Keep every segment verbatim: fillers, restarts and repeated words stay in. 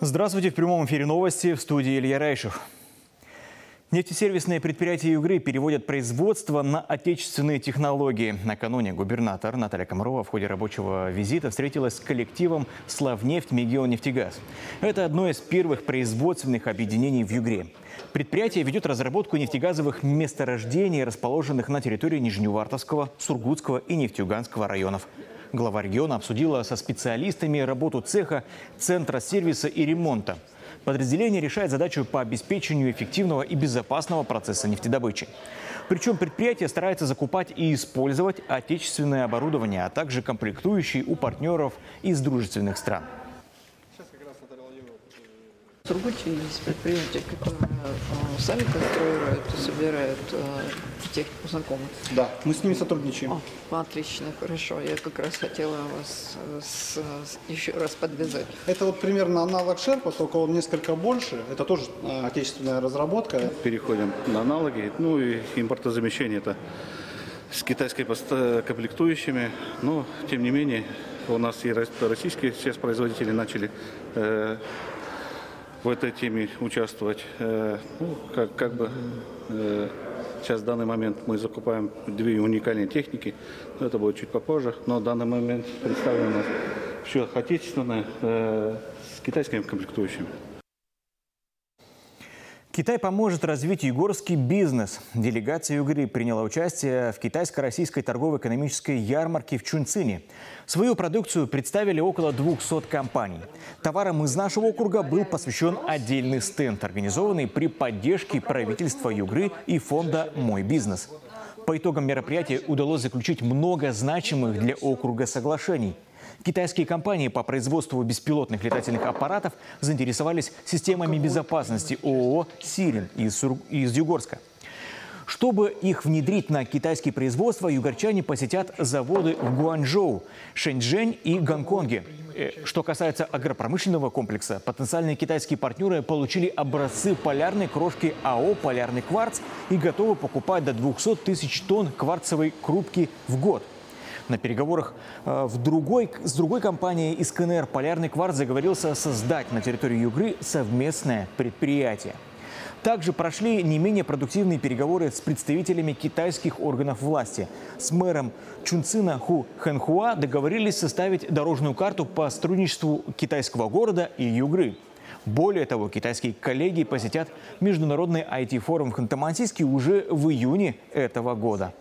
Здравствуйте, в прямом эфире новости, в студии Илья Райшев. Нефтесервисные предприятия Югры переводят производство на отечественные технологии. Накануне губернатор Наталья Комарова в ходе рабочего визита встретилась с коллективом «Славнефть Мегионефтегаз». Это одно из первых производственных объединений в Югре. Предприятие ведет разработку нефтегазовых месторождений, расположенных на территории Нижневартовского, Сургутского и Нефтеюганского районов. Глава региона обсудила со специалистами работу цеха, центра сервиса и ремонта. Подразделение решает задачу по обеспечению эффективного и безопасного процесса нефтедобычи. Причем предприятие старается закупать и использовать отечественное оборудование, а также комплектующие у партнеров из дружественных стран. В Сургуте есть предприятия, которые сами конструируют и собирают технику, знакомых. Да, мы с ними сотрудничаем. О, отлично, хорошо. Я как раз хотела вас с, с, еще раз подвязать. Это вот примерно аналог Шерпа, только он несколько больше. Это тоже отечественная разработка. Переходим на аналоги. Ну и импортозамещение это с китайской комплектующими. Но, тем не менее, у нас и российские сейчас производители начали э, в этой теме участвовать. Э, ну, как, как бы э, сейчас в данный момент мы закупаем две уникальные техники. Это будет чуть попозже. Но в данный момент представлено все отечественное э, с китайскими комплектующими. Китай поможет развить югорский бизнес. Делегация Югры приняла участие в китайско-российской торгово-экономической ярмарке в Чунцине. Свою продукцию представили около двухсот компаний. Товарам из нашего округа был посвящен отдельный стенд, организованный при поддержке правительства Югры и фонда «Мой бизнес». По итогам мероприятия удалось заключить много значимых для округа соглашений. Китайские компании по производству беспилотных летательных аппаратов заинтересовались системами безопасности ООО «Сирин» из, из Югорска. Чтобы их внедрить на китайские производства, югорчане посетят заводы в Гуанчжоу, Шэньчжэнь и Гонконге. Что касается агропромышленного комплекса, потенциальные китайские партнеры получили образцы полярной крошки АО «Полярный кварц» и готовы покупать до двухсот тысяч тонн кварцевой крупки в год. На переговорах э, в другой, с другой компанией из КНР «Полярный кварц» договорился создать на территории Югры совместное предприятие. Также прошли не менее продуктивные переговоры с представителями китайских органов власти. С мэром Чунцина Ху Хэнхуа договорились составить дорожную карту по сотрудничеству китайского города и Югры. Более того, китайские коллеги посетят международный ай ти-форум в Ханты-Мансийске уже в июне этого года.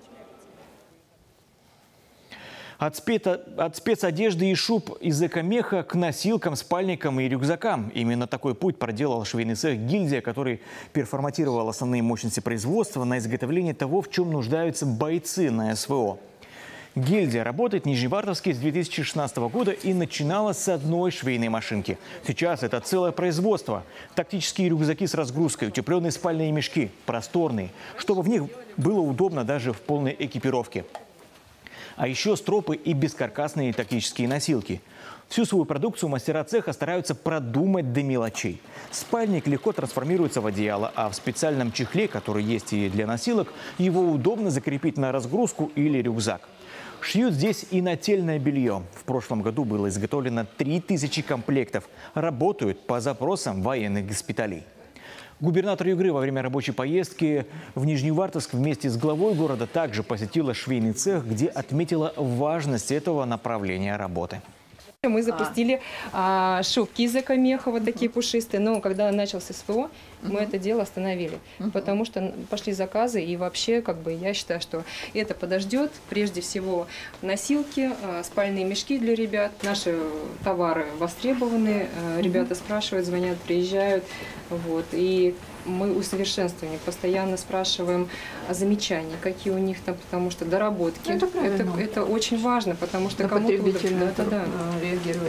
От, спета, от спецодежды и шуб из экомеха к носилкам, спальникам и рюкзакам. Именно такой путь проделал швейный цех «Гильдия», который переформатировал основные мощности производства на изготовление того, в чем нуждаются бойцы на СВО. «Гильдия» работает в Нижневартовске с две тысячи шестнадцатого года и начинала с одной швейной машинки. Сейчас это целое производство. Тактические рюкзаки с разгрузкой, утепленные спальные мешки, просторные, чтобы в них было удобно даже в полной экипировке. А еще стропы и бескаркасные тактические носилки. Всю свою продукцию мастера цеха стараются продумать до мелочей. Спальник легко трансформируется в одеяло, а в специальном чехле, который есть и для носилок, его удобно закрепить на разгрузку или рюкзак. Шьют здесь и нательное белье. В прошлом году было изготовлено три тысячи комплектов. Работают по запросам военных госпиталей. Губернатор Югры во время рабочей поездки в Нижневартовск вместе с главой города также посетила швейный цех, где отметила важность этого направления работы. Мы запустили а. А, шубки из экомеха, вот такие пушистые, но когда начался СВО, мы это дело остановили, потому что пошли заказы, и вообще, как бы, я считаю, что это подождет. Прежде всего, носилки, а, спальные мешки для ребят. Наши товары востребованы, а, ребята спрашивают, звонят, приезжают, вот, и мы усовершенствуем, постоянно спрашиваем о замечаниях, какие у них там, потому что доработки. Это, это, это очень важно, потому что кому-то да, да, реагировать.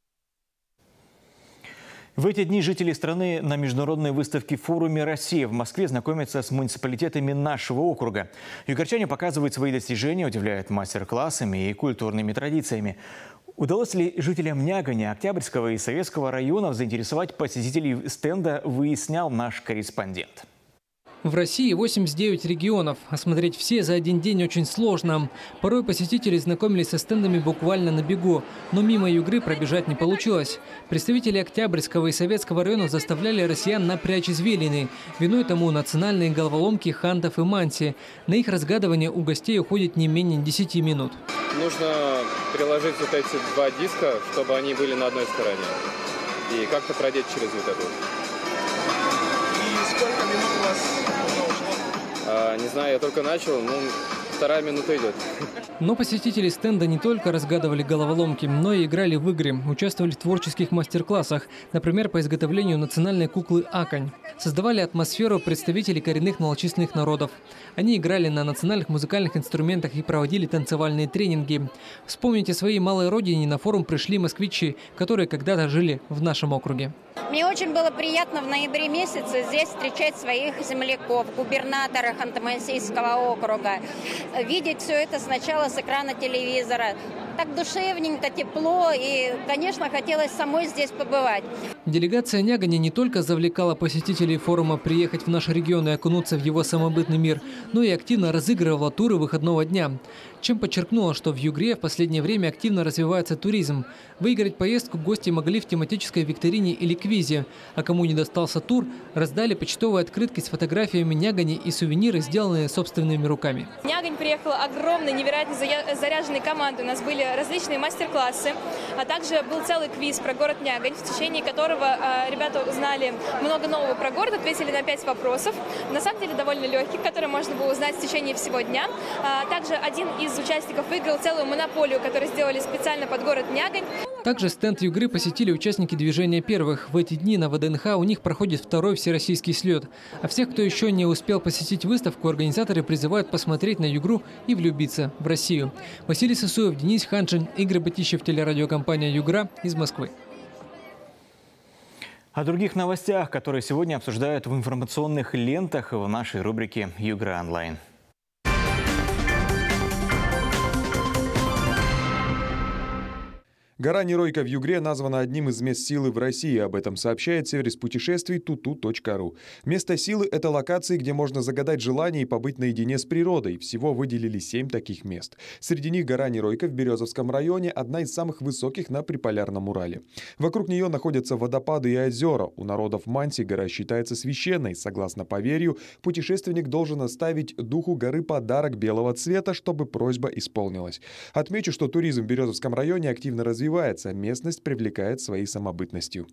В эти дни жители страны на международной выставке «Форуме Россия» в Москве знакомятся с муниципалитетами нашего округа. Югорчане показывают свои достижения, удивляют мастер-классами и культурными традициями. Удалось ли жителям Нягани, Октябрьского и Советского районов заинтересовать посетителей стенда, выяснял наш корреспондент. В России восемьдесят девять регионов. Осмотреть все за один день очень сложно. Порой посетители знакомились со стендами буквально на бегу. Но мимо Югры пробежать не получилось. Представители Октябрьского и Советского районов заставляли россиян напрячь извилины. Виной тому национальные головоломки хантов и манси. На их разгадывание у гостей уходит не менее десяти минут. Нужно приложить вот эти два диска, чтобы они были на одной стороне. И как-то продеть через вот эту. И сколько минут у вас ушло? А, не знаю, я только начал, ну, вторая минута идет. Но посетители стенда не только разгадывали головоломки, но и играли в игры, участвовали в творческих мастер-классах, например, по изготовлению национальной куклы Акань. Создавали атмосферу представителей коренных малочисленных народов. Они играли на национальных музыкальных инструментах и проводили танцевальные тренинги. Вспомните, своей малой родине на форум пришли москвичи, которые когда-то жили в нашем округе. Мне очень было приятно в ноябре месяце здесь встречать своих земляков, губернатора Ханты-Мансийского округа. Видеть все это сначала с экрана телевизора. Так душевненько, тепло, и, конечно, хотелось самой здесь побывать. Делегация Нягани не только завлекала посетителей форума приехать в наш регион и окунуться в его самобытный мир, но и активно разыгрывала туры выходного дня. Чем подчеркнула, что в Югре в последнее время активно развивается туризм. Выиграть поездку гости могли в тематической викторине или квизе. А кому не достался тур, раздали почтовые открытки с фотографиями Нягани и сувениры, сделанные собственными руками. Нягань приехала огромной, невероятно заряженной командой. У нас были различные мастер-классы, а также был целый квиз про город Нягань, в течение которого э, ребята узнали много нового про город, ответили на пять вопросов, на самом деле довольно легких, которые можно было узнать в течение всего дня. А также один из участников выиграл целую монополию, которую сделали специально под город Нягань. Также стенд Югры посетили участники движения первых. В эти дни на ВДНХ у них проходит второй всероссийский слет. А всех, кто еще не успел посетить выставку, организаторы призывают посмотреть на Югру и влюбиться в Россию. Василий Сысоев, Денис Ханшин, Игорь Батищев, телерадиокомпания «Югра» из Москвы. О других новостях, которые сегодня обсуждают в информационных лентах в нашей рубрике «Югра онлайн». Гора Неройка в Югре названа одним из мест силы в России. Об этом сообщает сервис путешествий ту ту точка ру. Место силы – это локации, где можно загадать желание и побыть наедине с природой. Всего выделили семь таких мест. Среди них гора Неройка в Березовском районе – одна из самых высоких на Приполярном Урале. Вокруг нее находятся водопады и озера. У народов Манси гора считается священной. Согласно поверью, путешественник должен оставить духу горы подарок белого цвета, чтобы просьба исполнилась. Отмечу, что туризм в Березовском районе активно развивается. Местность привлекает своей самобытностью.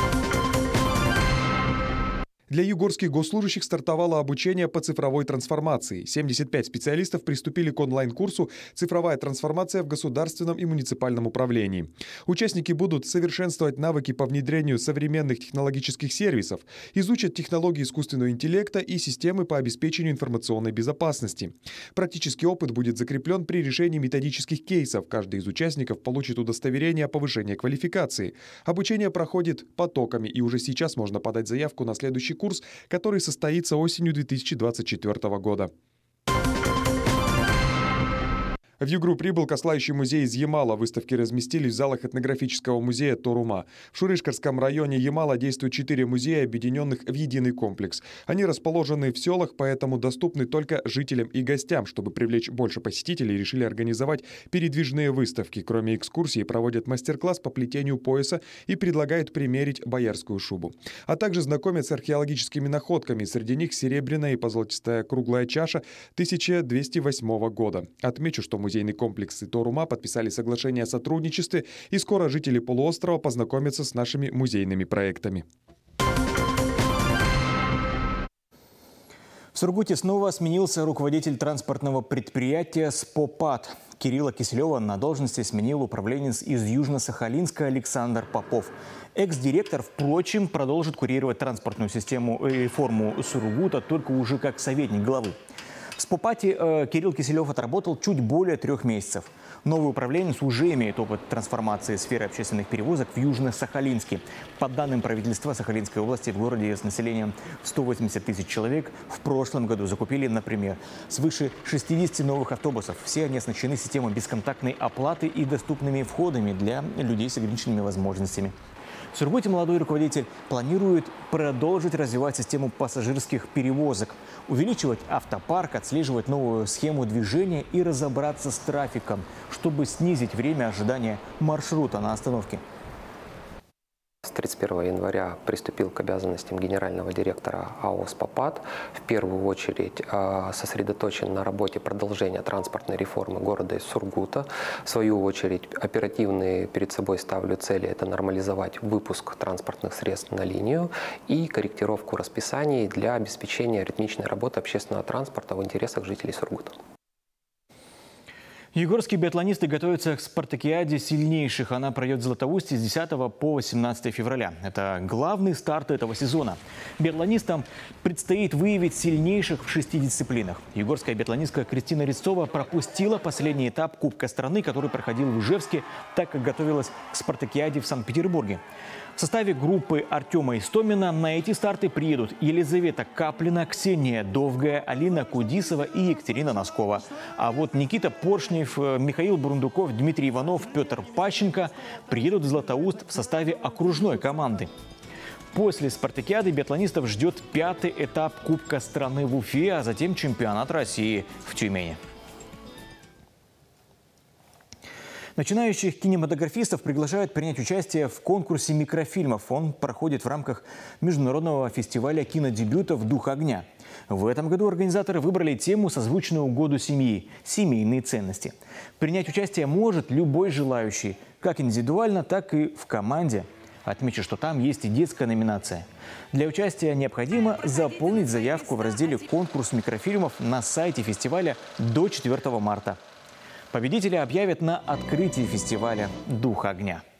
Для югорских госслужащих стартовало обучение по цифровой трансформации. семьдесят пять специалистов приступили к онлайн-курсу «Цифровая трансформация в государственном и муниципальном управлении». Участники будут совершенствовать навыки по внедрению современных технологических сервисов, изучат технологии искусственного интеллекта и системы по обеспечению информационной безопасности. Практический опыт будет закреплен при решении методических кейсов. Каждый из участников получит удостоверение о повышении квалификации. Обучение проходит потоками, и уже сейчас можно подать заявку на следующий курс, который состоится осенью две тысячи двадцать четвёртого года. В Югру прибыл Кослающий музей из Ямала. Выставки разместились в залах этнографического музея Торума. В Шурышкарском районе Ямала действуют четыре музея, объединенных в единый комплекс. Они расположены в селах, поэтому доступны только жителям и гостям. Чтобы привлечь больше посетителей, решили организовать передвижные выставки. Кроме экскурсий, проводят мастер-класс по плетению пояса и предлагают примерить боярскую шубу. А также знакомят с археологическими находками. Среди них серебряная и позолотистая круглая чаша тысяча двести восьмого года. Отмечу, что музейный комплекс и Торума подписали соглашение о сотрудничестве, и скоро жители полуострова познакомятся с нашими музейными проектами. В Сургуте снова сменился руководитель транспортного предприятия «Спопад». Кирилла Киселева на должности сменил управленец из Южно-Сахалинска Александр Попов. Экс-директор, впрочем, продолжит курировать транспортную систему и реформу Сургута, только уже как советник главы. В Спопате э, Кирилл Киселев отработал чуть более трех месяцев. Новый управленец уже имеет опыт трансформации сферы общественных перевозок в Южно-Сахалинске. По данным правительства Сахалинской области, в городе с населением сто восемьдесят тысяч человек в прошлом году закупили, например, свыше шестидесяти новых автобусов. Все они оснащены системой бесконтактной оплаты и доступными входами для людей с ограниченными возможностями. В Сургуте молодой руководитель планирует продолжить развивать систему пассажирских перевозок, увеличивать автопарк, отслеживать новую схему движения и разобраться с трафиком, чтобы снизить время ожидания маршрута на остановке. С тридцать первого января приступил к обязанностям генерального директора АО «Спопад». В первую очередь сосредоточен на работе продолжения транспортной реформы города Сургута. В свою очередь оперативные перед собой ставлю цели – это нормализовать выпуск транспортных средств на линию и корректировку расписаний для обеспечения ритмичной работы общественного транспорта в интересах жителей Сургута. Югорские биатлонисты готовятся к спартакиаде сильнейших. Она пройдет в Златоусте с десятого по восемнадцатое февраля. Это главный старт этого сезона. Биатлонистам предстоит выявить сильнейших в шести дисциплинах. Югорская биатлонистка Кристина Резцова пропустила последний этап Кубка страны, который проходил в Ижевске, так как готовилась к спартакиаде в Санкт-Петербурге. В составе группы Артема Истомина на эти старты приедут Елизавета Каплина, Ксения Довгая, Алина Кудисова и Екатерина Носкова. А вот Никита Поршнев, Михаил Бурундуков, Дмитрий Иванов, Петр Пащенко приедут в Златоуст в составе окружной команды. После спартакиады биатлонистов ждет пятый этап Кубка страны в Уфе, а затем чемпионат России в Тюмени. Начинающих кинематографистов приглашают принять участие в конкурсе микрофильмов. Он проходит в рамках международного фестиваля кинодебютов «Дух огня». В этом году организаторы выбрали тему, созвучную году семьи – семейные ценности. Принять участие может любой желающий, как индивидуально, так и в команде. Отмечу, что там есть и детская номинация. Для участия необходимо заполнить заявку в разделе «Конкурс микрофильмов» на сайте фестиваля до четвёртого марта. Победителя объявят на открытии фестиваля «Дух огня».